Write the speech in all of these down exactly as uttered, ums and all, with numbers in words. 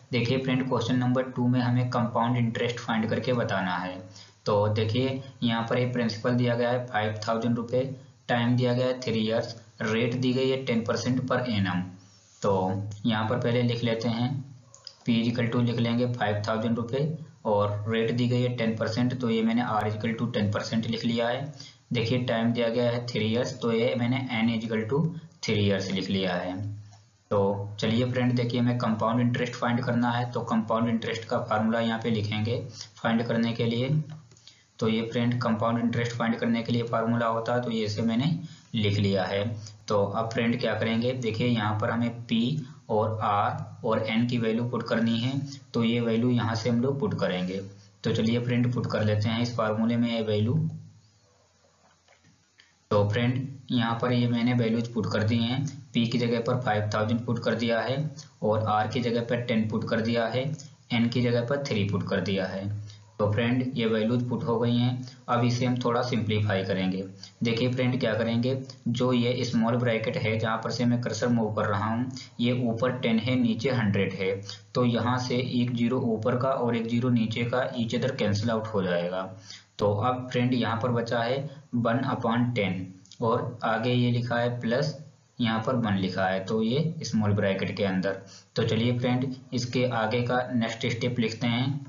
देखिए friend, question number to में हमें कंपाउंड इंटरेस्ट फाइंड करके बताना है। तो देखिए यहाँ पर एक प्रिंसिपल दिया गया है फाइव थाउजेंड रुपये, टाइम दिया गया है थ्री इयर्स, रेट दी गई है टेन परसेंट पर एनम। तो यहाँ पर पहले लिख लेते हैं, पी इजिकल टू लिख लेंगे फाइव थाउजेंड रुपये और रेट दी गई है टेन परसेंट, तो ये मैंने R equal to ten percent लिख लिया है। देखिए टाइम दिया गया है थ्री इयर्स, तो ये मैंने n equal to three years लिख लिया है। तो चलिए फ्रेंड, देखिए हमें कंपाउंड इंटरेस्ट फाइंड करना है, तो कंपाउंड इंटरेस्ट का फार्मूला यहाँ पे लिखेंगे फाइंड करने के लिए। तो ये फ्रेंड कंपाउंड इंटरेस्ट फाइंड करने के लिए फार्मूला होता है, तो ये इसे मैंने लिख लिया है। तो अब फ्रेंड क्या करेंगे, देखिए यहाँ पर हमें P और R और N की वैल्यू पुट करनी है, तो ये वैल्यू यहाँ से हम लोग पुट करेंगे। तो चलिए फ्रेंड पुट कर लेते हैं इस फार्मूले में ये वैल्यू। तो फ्रेंड यहाँ पर ये मैंने वैल्यूज पुट कर दी हैं। P की जगह पर फाइव थाउजेंड पुट कर दिया है और R की जगह पर टेन पुट कर दिया है, N की जगह पर थ्री पुट कर दिया है। तो फ्रेंड ये वैल्यूज पुट हो गई हैं। अब इसे हम थोड़ा सिंप्लीफाई करेंगे। देखिए फ्रेंड क्या करेंगे, जो ये स्मॉल ब्रैकेट है जहाँ पर से मैं कर्सर मूव कर रहा हूँ, ये ऊपर टेन है नीचे हंड्रेड है, तो यहाँ से एक जीरो ऊपर का और एक जीरो नीचे का ईच अदर कैंसिल आउट हो जाएगा। तो अब फ्रेंड यहाँ पर बचा है वन अपॉन टेन और आगे ये लिखा है प्लस यहाँ पर वन लिखा है, तो ये स्मॉल ब्रैकेट के अंदर। तो चलिए फ्रेंड इसके आगे का नेक्स्ट स्टेप लिखते हैं।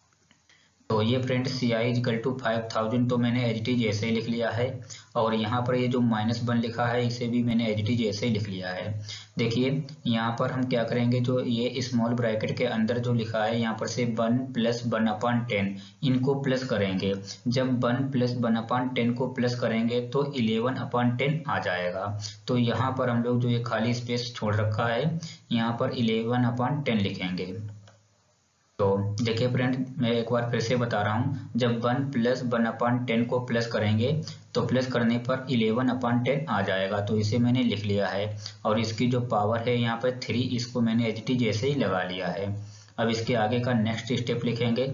तो ये friend C I equal to five thousand तो मैंने एच डी जैसे ही लिख लिया है और यहाँ पर ये जो माइनस वन लिखा है इसे भी मैंने एच डी जैसे ही लिख लिया है। देखिए यहाँ पर हम क्या करेंगे, जो ये स्मॉल ब्रैकेट के अंदर जो लिखा है यहाँ पर से one plus one upon ten इनको प्लस करेंगे। जब one plus one upon ten को प्लस करेंगे तो इलेवन अपॉन टेन आ जाएगा। तो यहाँ पर हम लोग जो ये खाली स्पेस छोड़ रखा है यहाँ पर इलेवन अपॉन टेन लिखेंगे। तो देखिए फ्रेंड मैं एक बार फिर से बता रहा हूँ, जब one plus one upon ten को प्लस करेंगे तो प्लस करने पर इलेवन अपॉन टेन आ जाएगा, तो इसे मैंने लिख लिया है। और इसकी जो पावर है यहाँ पर थ्री, इसको मैंने एच टी जैसे ही लगा लिया है। अब इसके आगे का नेक्स्ट स्टेप लिखेंगे।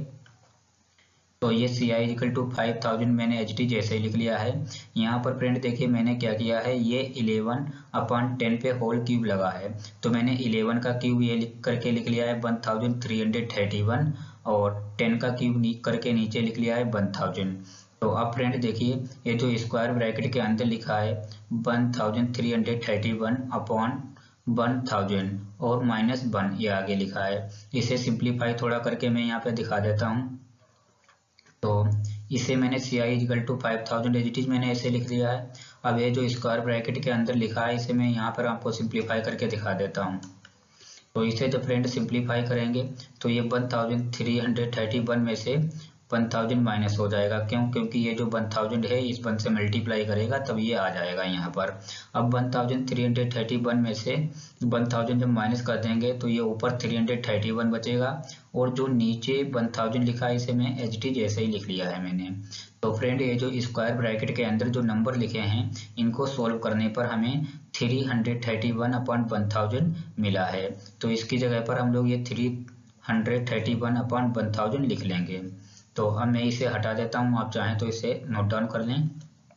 तो ये C I equal to five thousand मैंने एच टी जैसे ही लिख लिया है। यहाँ पर फ्रेंड देखिए मैंने क्या किया है, ये इलेवन अपॉन टेन पे होल क्यूब लगा है, तो मैंने इलेवन का क्यूब ये लिख करके लिख लिया है one thousand three hundred thirty one और टेन का क्यूब करके नीचे लिख लिया है वन थाउजेंड। तो अब फ्रेंड देखिए ये जो स्क्वायर ब्रैकेट के अंदर लिखा है one thousand three hundred thirty one upon one thousand और माइनस वन ये आगे लिखा है। इसे सिंप्लीफाई थोड़ा करके मैं यहाँ पे दिखा देता हूँ। तो इसे मैंने C I equal to five thousand H T मैंने ऐसे लिख लिया है। अब ये जो स्क्वायर ब्रैकेट के अंदर लिखा है इसे मैं यहाँ पर आपको सिंप्लीफाई करके दिखा देता हूँ। तो इसे जब फ्रेंड सिंप्लीफाई करेंगे तो ये one thousand three hundred thirty one में से वन थाउजेंड माइनस हो जाएगा। क्यों? क्योंकि ये जो वन थाउजेंड है इस वन से मल्टीप्लाई करेगा तब ये आ जाएगा यहाँ पर। अब one thousand three hundred thirty one में से वन थाउजेंड जब माइनस कर देंगे तो ये ऊपर थ्री हंड्रेड थर्टी वन बचेगा और जो नीचे वन थाउजेंड लिखा है इसे मैं एच टी जैसे ही लिख लिया है मैंने। तो फ्रेंड ये जो स्क्वायर ब्रैकेट के अंदर जो नंबर लिखे हैं इनको सोल्व करने पर हमें three hundred thirty one upon one thousand मिला है। तो इसकी जगह पर हम लोग ये three hundred thirty one upon one thousand लिख लेंगे। तो अब मैं इसे हटा देता हूँ, आप चाहें तो इसे नोट डाउन कर लें।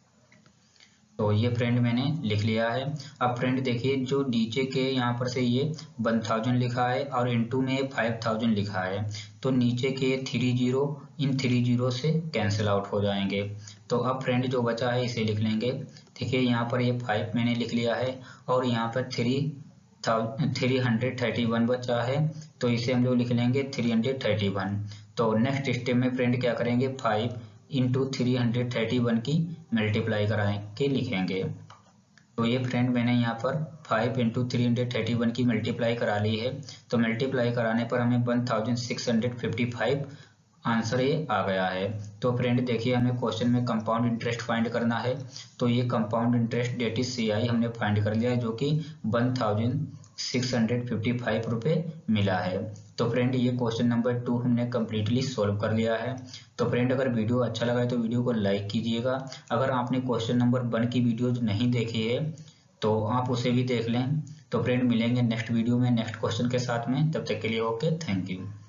तो ये फ्रेंड मैंने लिख लिया है। अब फ्रेंड देखिए जो नीचे के यहाँ पर से ये वन थाउजेंड लिखा है और इनटू में फाइव थाउजेंड लिखा है, तो नीचे के थ्री जीरो इन थ्री जीरो से कैंसिल आउट हो जाएंगे। तो अब फ्रेंड जो बचा है इसे लिख लेंगे। देखिए यहाँ पर ये फाइव मैंने लिख लिया है और यहाँ पर three three hundred thirty one बचा है, तो इसे हम लोग लिख लेंगे थ्री हंड्रेड थर्टी वन। तो नेक्स्ट स्टेप में फ्रेंड क्या करेंगे, five into three hundred thirty one की मल्टीप्लाई कराएं के लिखेंगे। तो ये फ्रेंड मैंने यहाँ पर five into three hundred thirty one की मल्टीप्लाई करा ली है। तो मल्टीप्लाई कराने पर हमें one thousand six hundred fifty five answer ये आ गया है। तो फ्रेंड देखिए हमें क्वेश्चन में कंपाउंड इंटरेस्ट फाइंड करना है, तो ये compound interest that is C I हमने फाइंड कर लिया है, जो कि one thousand six hundred fifty five रुपये मिला है। तो फ्रेंड ये क्वेश्चन नंबर टू हमने कम्प्लीटली सॉल्व कर लिया है। तो फ्रेंड अगर वीडियो अच्छा लगा है तो वीडियो को लाइक कीजिएगा। अगर आपने क्वेश्चन नंबर वन की वीडियो नहीं देखी है तो आप उसे भी देख लें। तो फ्रेंड मिलेंगे नेक्स्ट वीडियो में नेक्स्ट क्वेश्चन के साथ में, तब तक के लिए ओके, थैंक यू।